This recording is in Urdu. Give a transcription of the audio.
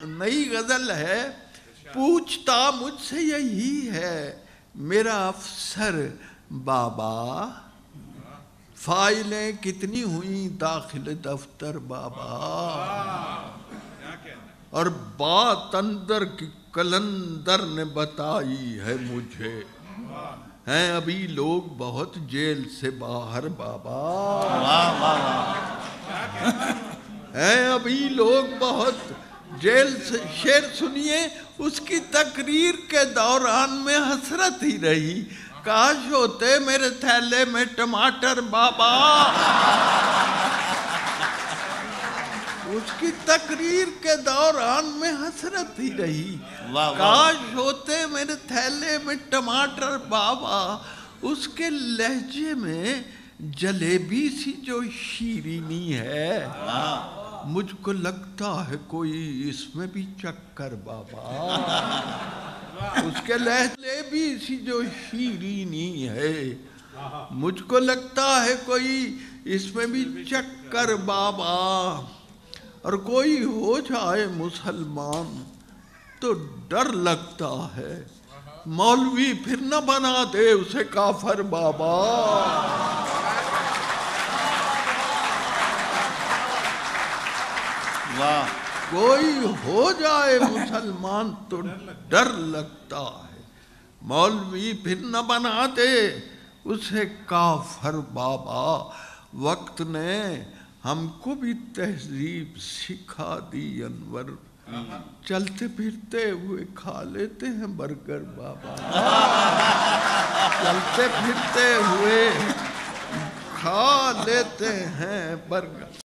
نئی غزل ہے، پوچھتا مجھ سے یہی ہے میرا افسر بابا، فائلیں کتنی ہوئیں داخل دفتر بابا، اور بات اندر کی کلندر نے بتائی ہے مجھے، ہیں ابھی لوگ بہت جیل سے باہر بابا، ہیں ابھی لوگ بہت جیل سے. شعر سنیے، اس کی تقریر کے دوران میں حسرت ہی رہی، کاش ہوتے میرے تھیلے میں ٹماٹر بابا. اس کی تقریر کے دوران میں حسرت ہی رہی، کاش ہوتے میرے تھیلے میں ٹماٹر بابا. اس کے لہجے میں جلیبی سی جو شیرینی ہے، مجھ کو لگتا ہے کوئی اس میں بھی چکر بابا. اس کے لہجے بھی سی جو شیرینی ہے، مجھ کو لگتا ہے کوئی اس میں بھی چکر بابا. اور کوئی ہو جائے مسلمان تو ڈر لگتا ہے، مولوی پھر نہ بنا دے اسے کافر بابا. کوئی ہو جائے مسلمان تو ڈر لگتا ہے، مولوی پھر نہ بنا دے اسے کافر بابا. وقت نے ہم کو بھی تہذیب سکھا دی انور، چلتے پھرتے ہوئے کھا لیتے ہیں برگر بابا. چلتے پھرتے ہوئے کھا لیتے ہیں برگر.